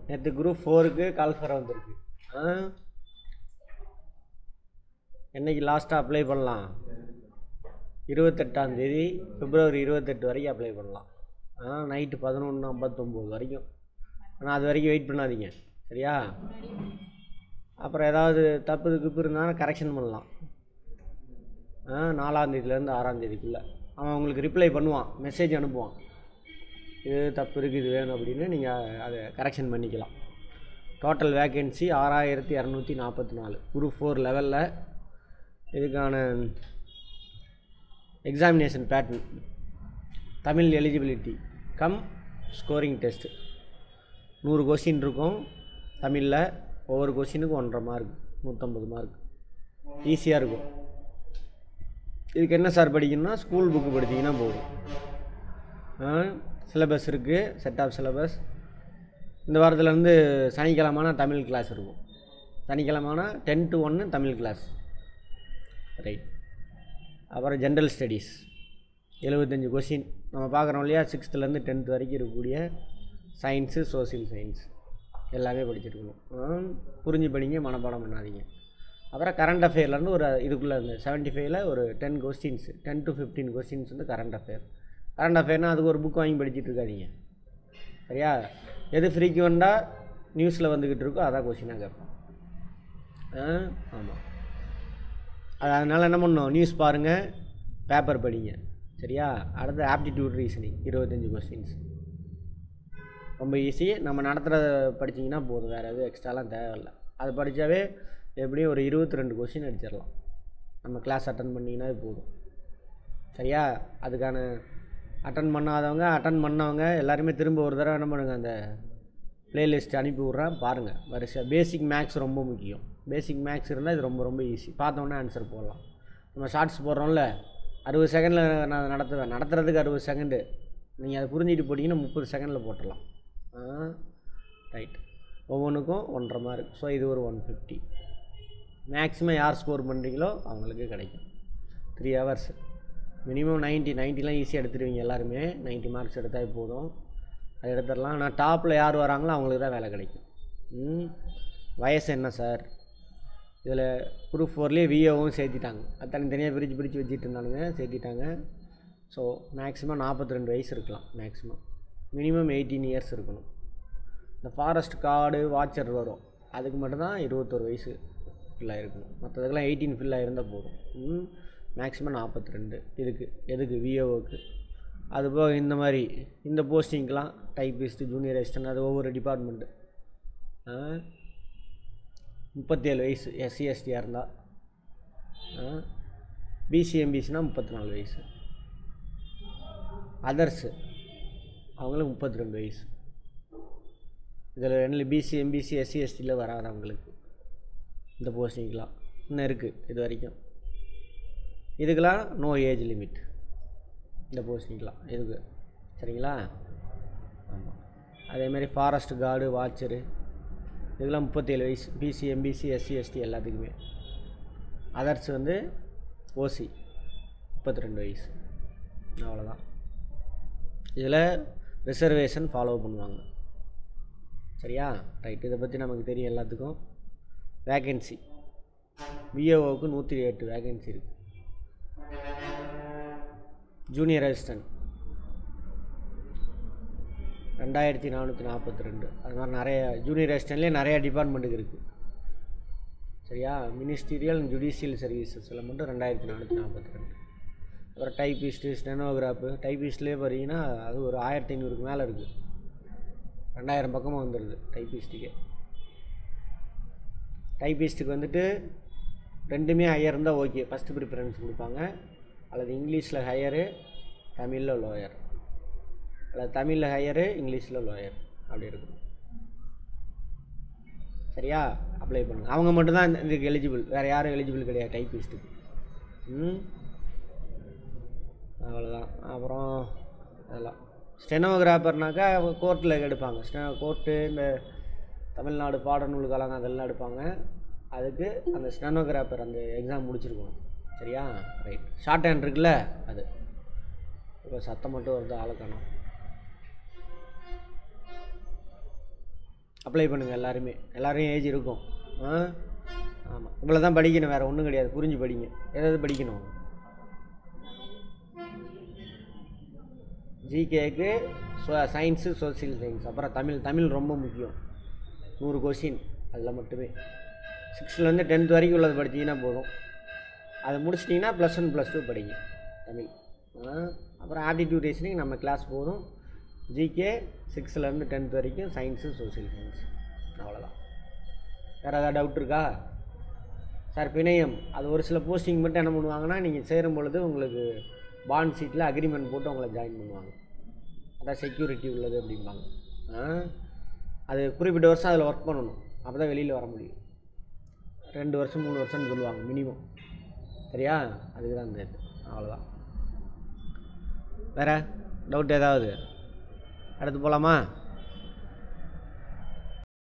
நேற்று group 4க்கு call for வந்திருக்கு. என்னைக்கு லாஸ்ட்டாக அப்ளை பண்ணலாம்? 28ஆம் தேதி பிப்ரவரி 28 வரைக்கும் அப்ளை பண்ணலாம். நைட்டு 11:59 வரைக்கும். ஆனால் அது வரைக்கும் வெயிட் பண்ணாதீங்க, சரியா? அப்புறம் ஏதாவது தப்பு கிப்பு இருந்தாலும் கரெக்ஷன் பண்ணலாம். 4ஆம் தேதியிலேருந்து 6ஆம் தேதிக்குள்ளே அவன் உங்களுக்கு ரிப்ளை பண்ணுவான், மெசேஜ் அனுப்புவான், இது தப்பு இருக்குது, இது வேணும் அப்படின்னு. நீங்கள் அதை கரெக்ஷன் பண்ணிக்கலாம். டோட்டல் வேக்கன்சி 6244 குரூப் 4 லெவலில். இதுக்கான examination pattern Tamil eligibility cum scoring test 100 question இருக்கும் தமிழில். ஒவ்வொரு கொஸ்டினுக்கும் 1.5 மார்க், 150 மார்க். ஈஸியாக இருக்கும். இதுக்கு என்ன சார் படிக்கணும்னா ஸ்கூல் புக்கு படிச்சிங்கன்னா போதும். சிலபஸ் இருக்குது, செட் ஆஃப் சிலபஸ். இந்த வாரத்துலேருந்து சனிக்கிழமான தமிழ் கிளாஸ் இருக்கும். சனிக்கிழமான 10 to 1 தமிழ் கிளாஸ், ரைட். அப்புறம் ஜென்ரல் ஸ்டடீஸ் 75 கொஸ்டின் நம்ம பார்க்குறோம் இல்லையா? 6th-லேருந்து 10th வரைக்கும் இருக்கக்கூடிய சயின்ஸு, சோசியல் சயின்ஸ் எல்லாமே படிச்சிருக்கணும். புரிஞ்சு படிங்க, மனப்பாடம் பண்ணாதீங்க. அப்புறம் கரண்ட் அஃபேர்லேருந்து ஒரு இதுக்குள்ளே இருந்து 75ல் ஒரு 10 கொஸ்டின்ஸு, 10 to 15 கொஸ்டின்ஸ் வந்து கரண்ட் அஃபேர். கரண்ட் அஃபேர்னால் அதுக்கு ஒரு புக் வாங்கி படிச்சுட்டு இருக்காதீங்க, சரியா? எது ஃப்ரீக்வெண்ட்டாக நியூஸில் வந்துக்கிட்டு இருக்கோ அதான் கொஸ்டினாக கேட்போம். ஆமாம். அதனால் என்ன பண்ணணும்? நியூஸ் பாருங்கள், பேப்பர் படிங்க, சரியா? அடுத்து ஆப்டிடியூட் ரீசனிங் 25 கொஸ்டின்ஸ். ரொம்ப ஈஸி. நம்ம நடத்துகிறத படிச்சிங்கன்னா போதும், வேறு எதுவும் எக்ஸ்ட்ராலாம் தேவையில்லை. அது படித்தாவே எப்படியும் ஒரு 22 கொஸ்டின் அடிச்சிடலாம். நம்ம கிளாஸ் அட்டன் பண்ணிங்கன்னா போதும், சரியா? அதுக்கான அட்டன் பண்ணவங்க எல்லாருமே திரும்ப ஒரு தடவை என்ன பண்ணுங்கள், அந்த ப்ளேலிஸ்ட் அனுப்பி விட்றேன், பாருங்கள் வரிசையாக. பேசிக் மேக்ஸ் ரொம்ப முக்கியம். பேசிக் மேக்ஸ் இருந்தால் இது ரொம்ப ரொம்ப ஈஸி. பார்த்தோன்னே ஆன்சர் போடலாம். நம்ம ஷார்ட்ஸ் போடுறோம்ல, 60 செகண்டில் நான் நடத்துறதுக்கு 60 செகண்டு. நீங்கள் அதை புரிஞ்சுட்டு போட்டிங்கன்னா 30 செகண்டில் போட்டுடலாம். ரைட். ஒவ்வொன்றுக்கும் 1.5 மார்க். ஸோ இது ஒரு 150. மேக்ஸிமம் யார் ஸ்கோர் பண்ணுறீங்களோ அவங்களுக்கு கிடைக்கும். 3 hours மினிமம் 90லாம் ஈஸியாக எடுத்துருவீங்க எல்லாருமே. 90 மார்க்ஸ் எடுத்தால் போதும், அது எடுத்துடலாம். ஆனால் டாப்பில் யார் வராங்களோ அவங்களுக்கு தான் வேலை கிடைக்கும். வயசு என்ன சார்? இதில் குரூப் 4லேயே விஏவும் சேர்த்திட்டாங்க. அது தனித்தனியாக பிரித்து வச்சுட்டு இருந்தானுங்க, சேர்த்திட்டாங்க. ஸோ மேக்ஸிமம் 42 வயசு இருக்கலாம். மேக்ஸிமம் மினிமம் 18 இயர்ஸ் இருக்கணும். இந்த ஃபாரஸ்ட் கார்டு வாட்சர் வரும், அதுக்கு மட்டும்தான் 21 வயசு ஃபில்லாக இருக்கணும். மற்றதுக்கெல்லாம் 18 ஃபில்லாக இருந்தால் போதும். மேக்ஸிமம் 42 இதுக்கு. எதுக்கு? விஏஓக்கு. அதுபோக இந்த மாதிரி இந்த போஸ்டிங்க்கெலாம் டைப்பிஸ்ட்டு, ஜூனியர் அசிஸ்டன்ட், அது ஒவ்வொரு டிபார்ட்மெண்ட்டு. 37 வயசு எஸ்சி எஸ்டியாக இருந்தால். பிசி எம்பிசினா 34 வயசு. அதர்ஸு அவங்களுக்கு 32 வயசு. இதில் ரெண்டு பிசி எம்பிசி எஸ்சி எஸ்டியில் வராதவங்களுக்கு இந்த போஸ்டிங்க்கெலாம் இன்னும் இருக்குது இது வரைக்கும். இதுக்கெலாம் நோ ஏஜ் லிமிட் இந்த போஸ்டிங்க்கெலாம் இதுக்கு, சரிங்களா? ஆமாம். அதேமாதிரி ஃபாரஸ்ட் கார்டு, வாட்சரு இதுக்கெலாம் 37 வயசு. பிசி எம்பிசி எஸ்சி எஸ்டி எல்லாத்துக்குமே. அதர்ஸ் வந்து ஓசி 32 வயசு. அவ்வளோதான். இதில் ரிசர்வேஷன் ஃபாலோ பண்ணுவாங்க, சரியா? ரைட். இதை பற்றி நமக்கு தெரியும் எல்லாத்துக்கும். வேக்கன்சி விஏஓவுக்கு 108 வேக்கன்சி இருக்குது. Junior assistant 2442. அது மாதிரி நிறைய ஜூனியர் அசிஸ்டன்ட்லேயே நிறையா டிபார்ட்மெண்ட்டுக்கு இருக்குது, சரியா? மினிஸ்டீரியல் அண்ட் ஜுடிஷியல் சர்வீசஸில் மட்டும் 2442. அப்புறம் டைப்பிஸ்ட்டு, ஸ்டெனோகிராஃபு. டைப்பிஸ்ட்லேயே பார்த்தீங்கன்னா அது ஒரு 1500க்கு மேலே இருக்குது. 2000 பக்கமாக வந்துடுது டைப்பிஸ்ட்டுக்கே. டைப்பிஸ்ட்டுக்கு வந்துட்டு ரெண்டுமே ஹையர் இருந்தால் ஓகே, ஃபஸ்ட்டு ப்ரிஃபரன்ஸ் கொடுப்பாங்க. அல்லது இங்கிலீஷில் ஹையரு, தமிழில் லோயர். அல்லது தமிழில் ஹையரு, இங்கிலீஷில் லோயர், அப்படி இருக்கும், சரியா? அப்ளை பண்ணுங்கள். அவங்க மட்டும்தான் இதுக்கு எலிஜிபிள், வேறு யாரும் எலிஜிபிள் கிடையாது டைப்பிஸ்ட்டுக்கு. அவ்வளோதான். அப்புறம் அதெல்லாம் ஸ்டெனோகிராஃபர்னாக்கா கோர்ட்டில் எடுப்பாங்க. கோர்ட்டு, இந்த தமிழ்நாடு பாடநூல் கழகம் அதெல்லாம் எடுப்பாங்க. அதுக்கு அந்த ஸ்டெனோகிராஃபர் அந்த எக்ஸாம் முடிச்சிருக்கணும், சரியா? ரைட். ஷார்ட் ஹேண்ட் இருக்குல்ல அது. இப்போ சத்தம் மட்டும் வருது, ஆளுக்கானோம். அப்ளை பண்ணுங்கள் எல்லாருமே. எல்லாரையும் ஏஜ் இருக்கும். ஆமாம், இவ்வளோ தான் படிக்கணும், வேறு ஒன்றும் கிடையாது. புரிஞ்சு படிங்க. ஏதாவது படிக்கணும். ஜிகேக்கு சயின்ஸு, சோசியல் சயின்ஸ், அப்புறம் தமிழ் ரொம்ப முக்கியம். 100 கொஸ்டின் அதில் மட்டுமே. 6லேருந்து 10th வரைக்கும் உள்ளது படிச்சிங்கன்னா போதும். அதை முடிச்சிட்டிங்கன்னா +1 +2 படிங்க தமிழ். அப்புறம் ஆப்டிடியூட் ரீசனிங் நம்ம கிளாஸ் போதும். ஜிகே 6லேருந்து 10th வரைக்கும் சயின்ஸு, சோசியல் சயின்ஸ், அவ்வளோதான். வேறு ஏதாவது டவுட் இருக்கா? சார் பிணையம் அது ஒரு சில போஸ்டிங் மட்டும் என்ன பண்ணுவாங்கன்னா, நீங்கள் சேரும் பொழுது உங்களுக்கு பாண்ட் சீட்டில் அக்ரிமெண்ட் போட்டு உங்களை ஜாயின் பண்ணுவாங்க. அதான் செக்யூரிட்டி உள்ளது அப்படிம்பாங்க. அது குறிப்பிட்ட வருஷம் அதில் ஒர்க் பண்ணணும், அப்போ தான் வெளியில் வர முடியும். 2 வருஷம் 3 வருஷம்னு சொல்லுவாங்க மினிமம். சரியா? அதுக்கு தான் இந்த இது. அவ்வளோதான். வேறு டவுட் ஏதாவது? அடுத்து போகலாமா?